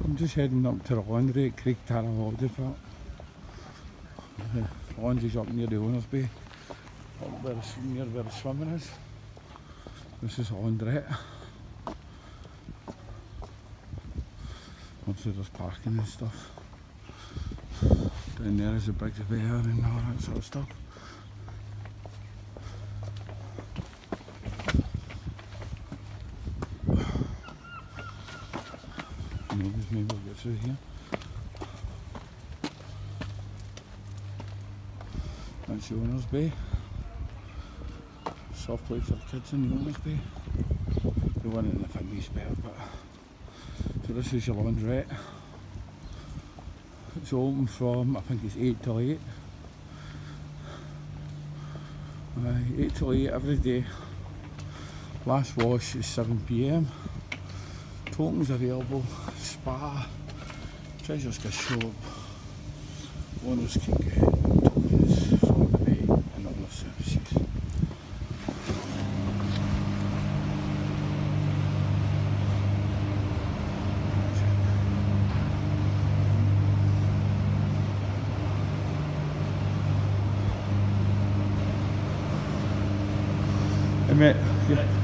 I'm just heading up to the laundry at Craig Tara Holiday Park. The laundry's up near the Owners Bay, up near where the swimming is. This is a laundrette. Obviously there's parking and stuff. Down there is a big surveyor and all that sort of stuff. Maybe we'll get through here. That's the Owners Bay. Soft play for kids in the Owners Bay. The one in the Fingie's better, but so this is your laundrette. It's open from, I think it's 8 till 8. 8 till 8 every day. Last wash is 7 PM. Tokens available, spa, Treasures Gift Shop. Owners can get tokens from the bay and other services. Hey mate, yeah.